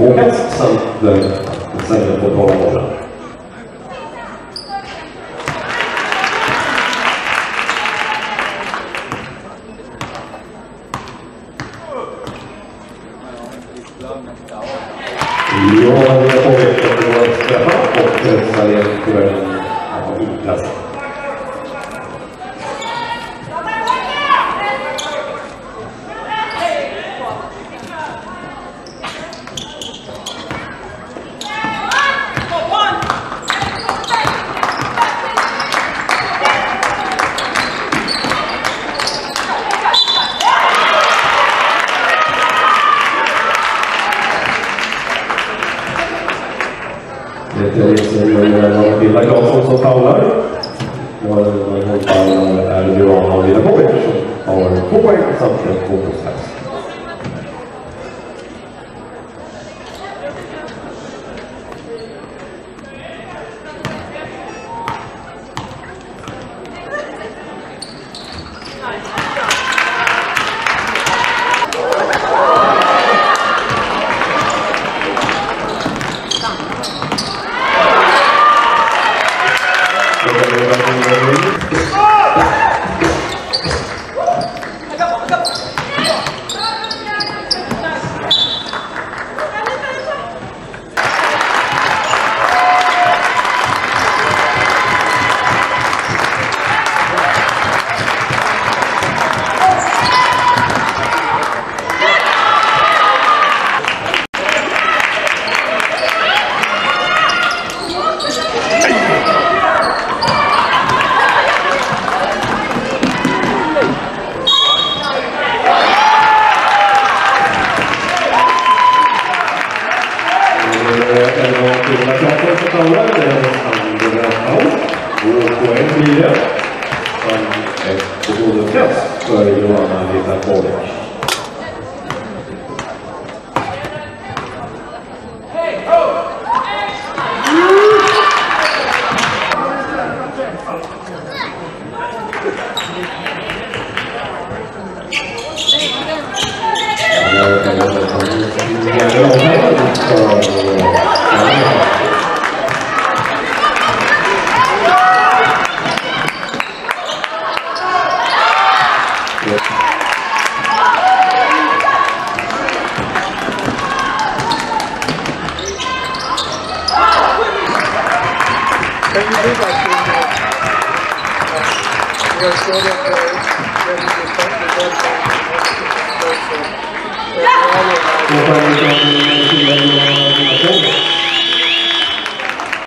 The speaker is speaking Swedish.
tvåkast samt sen på 12 år sedan. Ja, jag har påverkat att det var ett träffar och Salén på en inklass. Vilda Claesson som faular. Och är Johanna och Vida Kovic som har 2 poäng samt 2 procent. För Johanna Vida Kovic. Yeah!